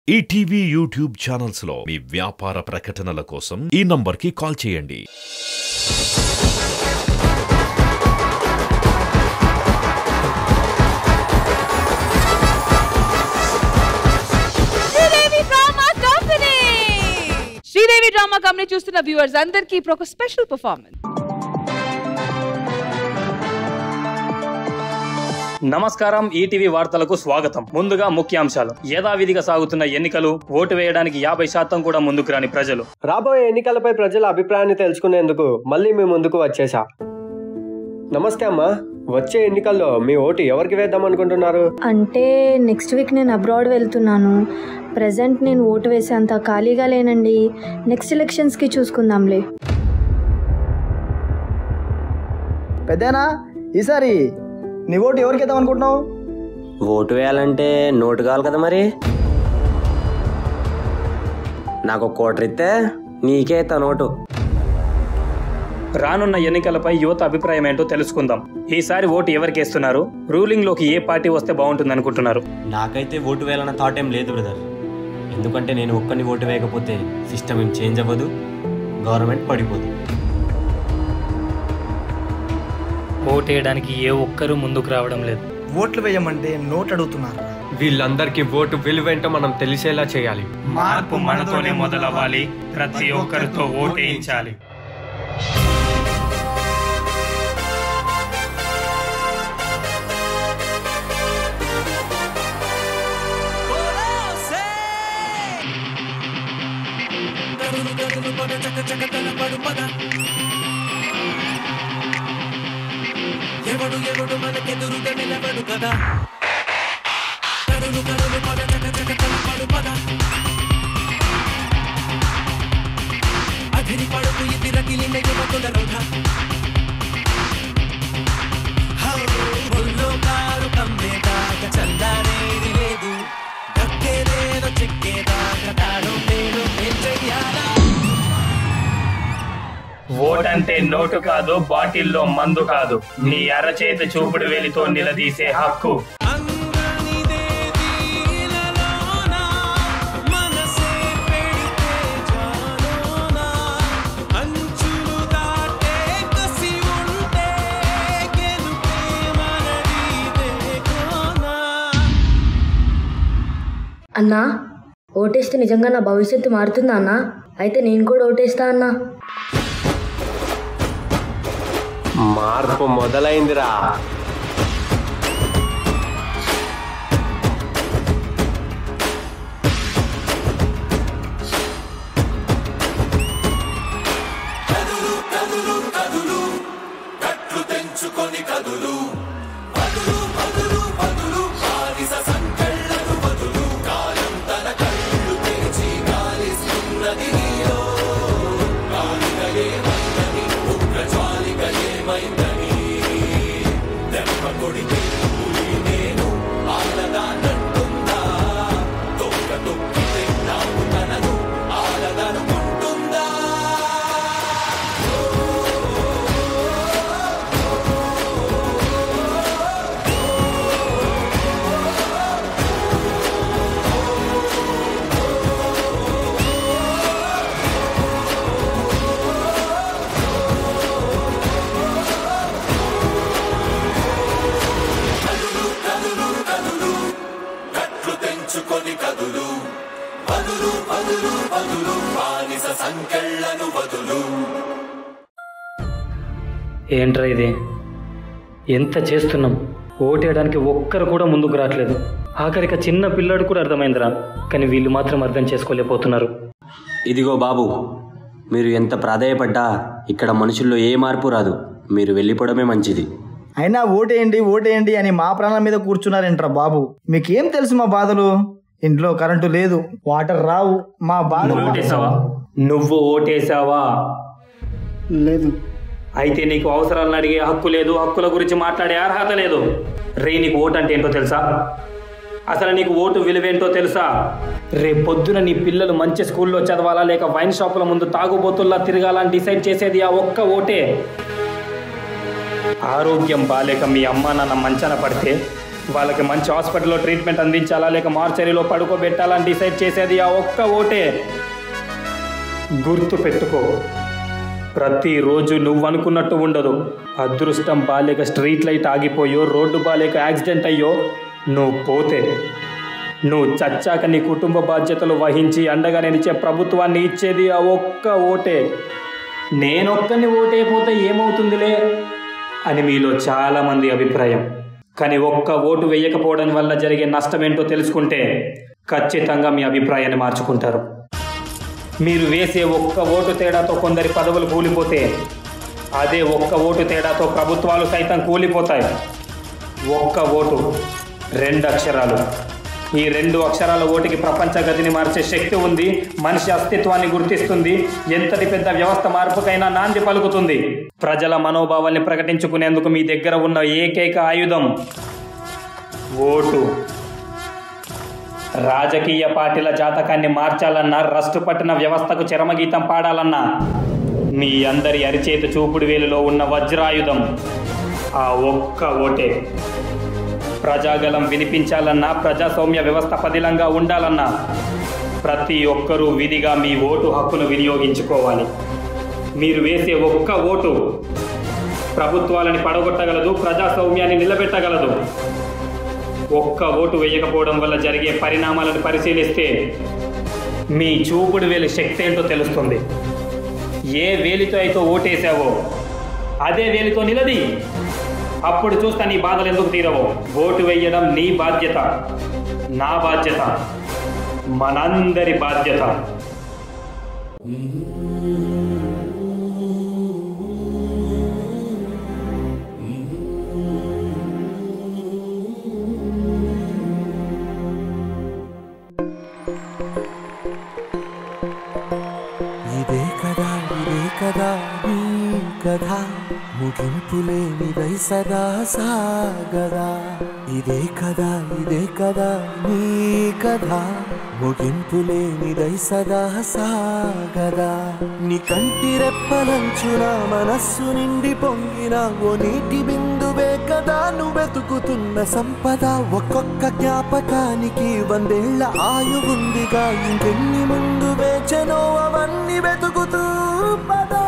ETV YouTube channels లో మీ వ్యాపార ప్రకటనల కోసం ఈ నంబర్కి కాల్ చేయండి. శ్రీదేవి డ్రామా కంపెనీ చూస్తున్న వ్యూవర్స్ అందరికీ ఇప్పుడు ఒక స్పెషల్ పర్ఫార్మెన్స్. నమస్కారం, ఈటీవీ వార్తలకు స్వాగతం. ముందుగా ముఖ్యాంశాలు. యథావిధిగా సాగుతున్న ఎన్నికలు, ఓటు వేయడానికి 50% కూడా ముందుకు రాని ప్రజలు. రాబోయే ఎన్నికలపై ప్రజల అభిప్రాయాన్ని తెలుసుకునేందుకు మళ్ళీ మీ ముందుకు వచ్చేసా. నమస్తే అమ్మా, వచ్చే ఎన్నికల్లో మీ ఓటు ఎవరికి వేద్దాం అనుకుంటున్నారు? అంటే నెక్స్ట్ వీక్ నేను అబ్రాడ్ వెళ్తున్నాను. ప్రెజెంట్ నేను ఓటు వేసేంత ఖాళీగా లేనండి. నెక్స్ట్ ఎలక్షన్స్కి చూసుకుందాంలే. పెద్దనా, ఈసారి నీ ఓటు ఎవరికి వేద్దాం అనుకుంటున్నావు? ఓటు వేయాలంటే నోటు కావాలి కదా, మరి నాకు ఒక కోటర్ ఇస్తే నీకే నోటు. రానున్న ఎన్నికలపై యువత అభిప్రాయం ఏంటో తెలుసుకుందాం. ఈసారి ఓటు ఎవరికి వేస్తున్నారు? రూలింగ్ లోకి ఏ పార్టీ వస్తే బాగుంటుంది అనుకుంటున్నారు? నాకైతే ఓటు వేయాలన్న థాట్ ఏం లేదు బ్రదర్. ఎందుకంటే నేను ఒక్కరిని ఓటు వేయకపోతే సిస్టమ్ ఏం చేంజ్ అవ్వదు, గవర్నమెంట్ పడిపోదు. ఓటు వేయడానికి ఏ ఒక్కరూ ముందుకు రావడం లేదు. ఓట్లు వేయమంటే నోట్ అడుగుతున్నారు. వీళ్ళందరికీ ఓటు విలువేంటో మనం తెలిసేలా చేయాలి. మార్పు మనతోనే మొదలవ్వాలి. ప్రతి ఒక్కరితో ఓటేయించాలి. ఎవడు ఎవడు మనకెదురుగా నిలబడు కదా, కరులు కరులు పద చక చక తలపడు పద, అధిరి పడుకు ఇది రగిలిన యువకుల రొధ, ఒళ్ళో కారు కమ్మేదాకా చల్లారేది లేదు, దక్కేదేదో చిక్కేదాకా తాను నేను ఏం చెయ్యాలా? ఓటంటే నోటు కాదు, బాటిల్లో మందు కాదు, నీ అరచేతి చూపుడు వేలితో నిలదీసే హక్కు. అన్నా, ఓటేస్తే నిజంగా నా భవిష్యత్తు మారుతుందా అన్నా? అయితే నేను కూడా ఓటేస్తా అన్నా. మార్పు మొదలైందిరా. కదులు కదులు కదులు కట్లు తెంచుకొని కదులు, వదులు వదులు వదులు బానిస సంకెళ్ళను వదులు, కాలం తన కళ్ళు తెరిచి గాలిస్తున్నది నీలో, గాలిగా ఏమైందని, ఉగ్ర జ్వాలిగా ఏమైందని, దెబ్బ కొడితే పులి నేను ఆడదానంటుందా, తొక్క తొక్కితే నాకు తనను ఆడదనుకుంటుందా? తెంచుకొని కదులు, వదులు వదులు వదులు బానిస సంకెళ్ళను వదులు. ఏంట్రా ఇది? ఎంత చేస్తున్నాం, ఓటేయడానికి ఒక్కరు కూడా ముందుకు రావట్లేదు. ఆఖరిక చిన్న పిల్లాడు కూడా అర్థమైందిరా, కానీ వీళ్ళు మాత్రం అర్థం చేసుకోలేకపోతున్నారు. ఇదిగో బాబు, మీరు ఎంత ప్రాధాయపడ్డా ఇక్కడ మనుషుల్లో ఏ మార్పు రాదు. మీరు వెళ్ళిపోవడమే మంచిది. అయినా ఓటేయండి ఓటేయండి అని మా ప్రాణాల మీద కూర్చున్నారేంట్రా బాబు. మీకేం తెలుసు మా బాధలు? ఇంట్లో కరెంటు లేదు, వాటర్ రావు, మా బాధ. నువ్వు ఓటేసావా? లేదు. అయితే నీకు అవసరాలను అడిగే హక్కు లేదు, హక్కుల గురించి మాట్లాడే అర్హత లేదు. నీకు ఓటు అంటే ఏంటో తెలుసా? అసలు నీకు ఓటు విలువేంటో తెలుసా? రేపొద్దున నీ పిల్లలు మంచి స్కూల్లో చదవాలా లేక వైన్ షాపుల ముందు తాగుబోతుల్లా తిరగాలని డిసైడ్ చేసేది ఆ ఒక్క ఓటే. ఆరోగ్యం బాలేక మీ అమ్మా నాన్న మంచాన పడితే వాళ్ళకి మంచి హాస్పిటల్లో ట్రీట్మెంట్ అందించాలా లేక మార్చరీలో పడుకోబెట్టాలని డిసైడ్ చేసేది ఆ ఒక్క ఓటే. గుర్తు పెట్టుకో, ప్రతిరోజు నువ్వు అనుకున్నట్టు ఉండదు. అదృష్టం బాలేక స్ట్రీట్ లైట్ ఆగిపోయో, రోడ్డు బాలేక యాక్సిడెంట్ అయ్యో నువ్వు పోతే, నువ్వు చచ్చాక నీ కుటుంబ బాధ్యతలు వహించి అండగా నిలిచే ప్రభుత్వాన్ని ఇచ్చేది ఆ ఒక్క ఓటే. నేనొక్కని ఓటైపోతే ఏమవుతుందిలే అని మీలో చాలామంది అభిప్రాయం. కానీ ఒక్క ఓటు వేయకపోవడం వల్ల జరిగే నష్టం ఏంటో తెలుసుకుంటే ఖచ్చితంగా మీ అభిప్రాయాన్ని మార్చుకుంటారు. మీరు వేసే ఒక్క ఓటు తేడాతో కొందరి పదవులు కూలిపోతే, అదే ఒక్క ఓటు తేడాతో ప్రభుత్వాలు సైతం కూలిపోతాయి. ఒక్క ఓటు, 2 అక్షరాలు. ఈ 2 అక్షరాల ఓటుకి ప్రపంచ గతిని మార్చే శక్తి ఉంది. మనిషి అస్తిత్వాన్ని గుర్తిస్తుంది. ఎంతటి పెద్ద వ్యవస్థ మార్పుకైనా నాంది పలుకుతుంది. ప్రజల మనోభావాల్ని ప్రకటించుకునేందుకు మీ దగ్గర ఉన్న ఏకైక ఆయుధం ఓటు. రాజకీయ పార్టీల జాతకాన్ని మార్చాలన్నా, రష్టు పట్టిన వ్యవస్థకు చరమగీతం పాడాలన్నా మీ అందరి అరిచేత చూపుడు వేలులో ఉన్న వజ్రాయుధం ఆ ఒక్క ఓటే. ప్రజాగలం వినిపించాలన్నా, ప్రజాస్వామ్య వ్యవస్థ పదిలంగా ఉండాలన్నా ప్రతి ఒక్కరూ విధిగా మీ ఓటు హక్కును వినియోగించుకోవాలి. మీరు వేసే ఒక్క ఓటు ప్రభుత్వాలని పడగొట్టగలదు, ప్రజాస్వామ్యాన్ని నిలబెట్టగలదు. ఒక్క ఓటు వేయకపోవడం వల్ల జరిగే పరిణామాలను పరిశీలిస్తే మీ చూపుడు వేలు శక్తి ఏంటో తెలుస్తుంది. ఏ వేలితో అయితే ఓటేసావో అదే వేలితో నిలది. అప్పుడు చూస్తా నీ బాధలు ఎందుకు తీరవో. ఓటు వేయడం నీ బాధ్యత, నా బాధ్యత, మనందరి బాధ్యత. కదా నీ కథ ముగింపులేనిదై సదా సాగదా. ఇదే కదా నీ కథ ముగింపులేనిదై సదా సాగదా. నీ కంటి రెప్పలంచున మనస్సు నిండి పొంగిన ఓ నీటి బిందువే కదా నువ్వెతుకుతున్న సంపద. ఒక్కొక్క జ్ఞాపకానికి 100 ఏళ్ల ఆయువుందిగా. ఇంకెన్ని ముందు వేచనో అవన్నీ వెతుకుతూ పదా.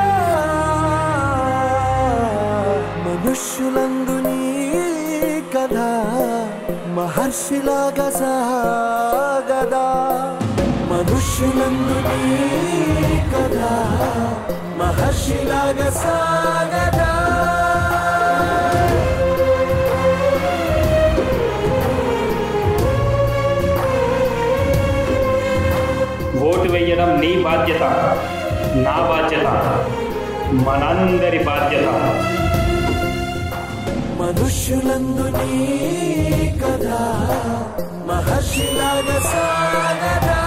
మనుష్యులందు నీ కథ మహర్షిలాగా సాగదా. మనుష్యులందు నీ కథ మహర్షిలాగా సాగదా. ఓటు వేయడం నీ బాధ్యత, నా బాధ్యత, మనందరి బాధ్యత. మనుష్యులందు నీ కథ మహర్షిలాగా సాగదా.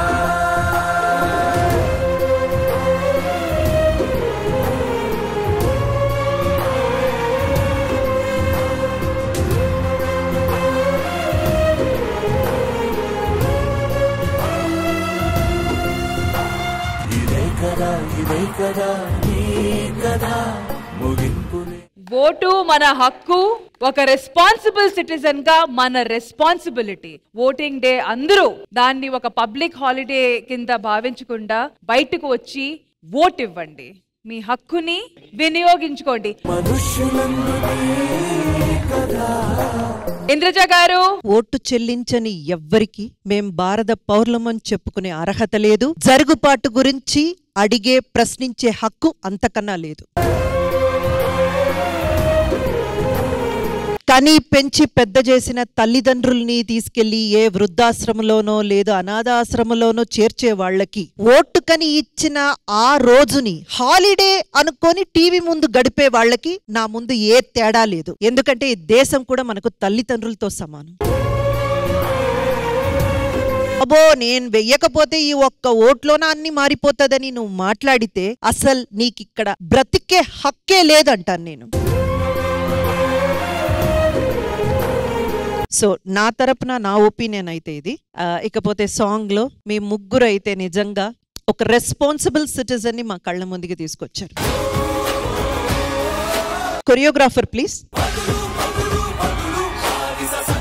ఇదే కదా నీ కథ ముగింపులే. ఓటు మన హక్కు. ఒక రెస్పాన్సిబుల్ సిటిజన్ గా మన రెస్పాన్సిబిలిటీ. ఓటింగ్ డే అందరూ దాన్ని ఒక పబ్లిక్ హాలిడే కింద భావించకుండా బయటకు వచ్చి ఓట్ ఇవ్వండి. మీ హక్కుని వినియోగించుకోండి. ఇంద్రజ గారు, ఓటు చెల్లించని ఎవ్వరికి మేం భారత పౌరులమని చెప్పుకునే అర్హత లేదు. జరుగుబాటు గురించి అడిగే ప్రశ్నించే హక్కు అంతకన్నా లేదు. కని పెంచి పెద్ద చేసిన తల్లిదండ్రుల్ని తీసుకెళ్లి ఏ వృద్ధాశ్రమంలోనో లేదా అనాథాశ్రమంలోనో చేర్చే వాళ్ళకి ఓటుకని ఇచ్చిన ఆ రోజుని హాలిడే అనుకొని టీవీ ముందు గడిపే వాళ్ళకి నా ముందు ఏ తేడా లేదు. ఎందుకంటే ఈ దేశం కూడా మనకు తల్లిదండ్రులతో సమానం. అబ్బో నేను వెయ్యకపోతే ఈ ఒక్క ఓట్లోన అన్ని మారిపోతుందని నువ్వు మాట్లాడితే అసలు నీకిక్కడ బ్రతికే హక్కే లేదంటాను నేను. సో నా తరపున నా ఒపీనియన్ అయితే ఇది. ఇకపోతే సాంగ్ లో మీ ముగ్గురు అయితే నిజంగా ఒక రెస్పాన్సిబుల్ సిటిజన్ ని మా కళ్ళ ముందుకి తీసుకొచ్చారు. Choreographer please.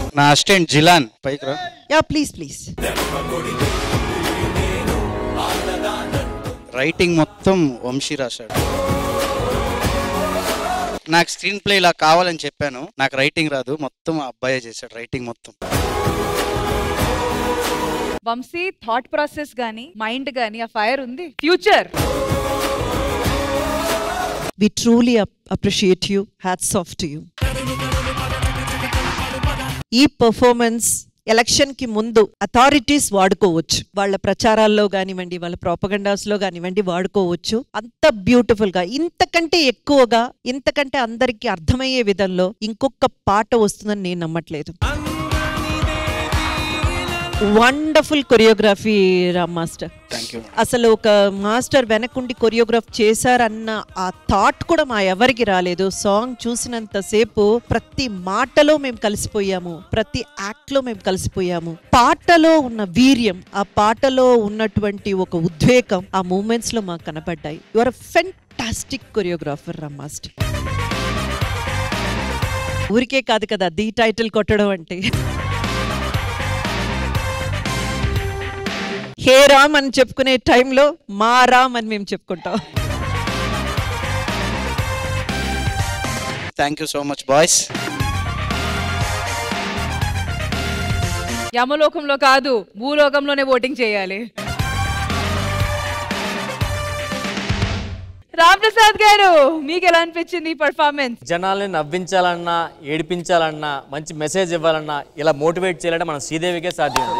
నా అసిస్టెంట్ జిలాన్ పైకి రా. Yeah please please. రైటింగ్ మొత్తం వంశీ రాశాడు. నాకు స్క్రీన్ ప్లే ఇలా కావాలని చెప్పాను, నాకు రైటింగ్ రాదు, మొత్తం ఆ అబ్బాయే చేశాడు రైటింగ్ మొత్తం. వంశీ థాట్ ప్రాసెస్ గానీ మైండ్ గానీ ఆ ఫైర్ ఉంది. Future. We truly appreciate you. Hats off to you. ఈ పర్ఫార్మెన్స్ ఎలక్షన్ కి ముందు అథారిటీస్ వాడుకోవచ్చు, వాళ్ళ ప్రచారాల్లో కానివ్వండి, వాళ్ళ ప్రాపగండాస్ లో కానివ్వండి వాడుకోవచ్చు. అంత బ్యూటిఫుల్ గా, ఇంతకంటే ఎక్కువగా, ఇంతకంటే అందరికి అర్థమయ్యే విధంలో ఇంకొక పాట వస్తుందని నేను నమ్మట్లేదు. Wonderful choreography Ram master. అసలు ఒక మాస్టర్ వెనకుండి కొరియోగ్రాఫ్ చేశారన్న ఆ థాట్ కూడా మా ఎవరికి రాలేదు. సాంగ్ చూసినంత సేపు ప్రతి మాటలో మేము కలిసిపోయాము, ప్రతి యాక్ట్ లో మేము కలిసిపోయాము. పాటలో ఉన్న వీర్యం, ఆ పాటలో ఉన్నటువంటి ఒక ఉద్వేగం ఆ మూమెంట్స్ లో మాకు కనబడ్డాయి. You are a fantastic choreographer Ram master. ఊరికే కాదు కదా ది టైటిల్ కొట్టడం అంటే. హే రామ్ అని చెప్పుకునే టైంలో మా రామ్ అని మేము చెప్పుకుంటాం. Thank you so much boys. యమలోకంలో కాదు, భూలోకంలోనే ఓటింగ్ చేయాలి. రామ్ ప్రసాద్ గారు, మీకు ఎలా అనిపించింది ఈ పర్ఫార్మెన్స్? జనాల్ని నవ్వించాలన్నా, ఏడిపించాలన్నా, మంచి మెసేజ్ ఇవ్వాలన్నా, ఇలా మోటివేట్ చేయాలంటే మన శ్రీదేవికే సాధ్యం.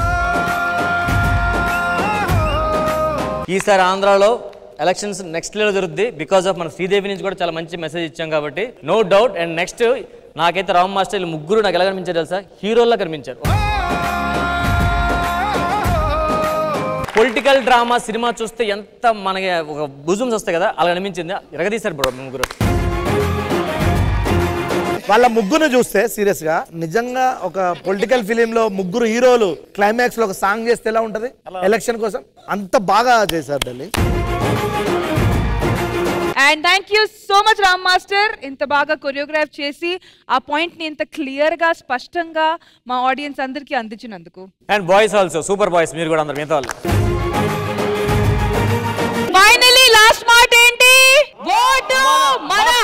ఈసారి ఆంధ్రాలో ఎలక్షన్స్ నెక్స్ట్ లెవెల్ జరుగుద్ది బికాస్ ఆఫ్ మన శ్రీదేవి నుంచి కూడా చాలా మంచి మెసేజ్ ఇచ్చాం కాబట్టి నో డౌట్. అండ్ నెక్స్ట్ నాకైతే రామ్ మాస్టర్ ముగ్గురు నాకు ఎలా కనిపించారు తెలుసా? హీరోల్లా కనిపించారు. పొలిటికల్ డ్రామా సినిమా చూస్తే ఎంత మనకి ఒక భుజమ్స్ వస్తాయి కదా, అలా అనిపించింది. ఎరగదీశారు బ్రో ముగ్గురు. వాళ్ళ ముగ్గురు చూస్తే సీరియస్ గా నిజంగా ఒక పొలిటికల్ ఫిలిం లో ముగ్గురు హీరోలు క్లైమాక్స్ లో ఒక సాంగ్ చేస్తే ఎలా ఉంటది ఎలక్షన్ కోసం, అంత బాగా చేశారు Delhi. And thank you so much Ram master, ఇంత బాగా కొరియోగ్రాఫ్ చేసి ఆ పాయింట్ ని ఇంత క్లియర్ గా స్పష్టంగా మా ఆడియన్స్ అందరికి అందించినందుకు. And boys also super boys, మీరు కూడా అందరు మిగతా వాళ్ళు. ఫైనలీ లాస్ట్ మాట ఏంటి? ఓటు మన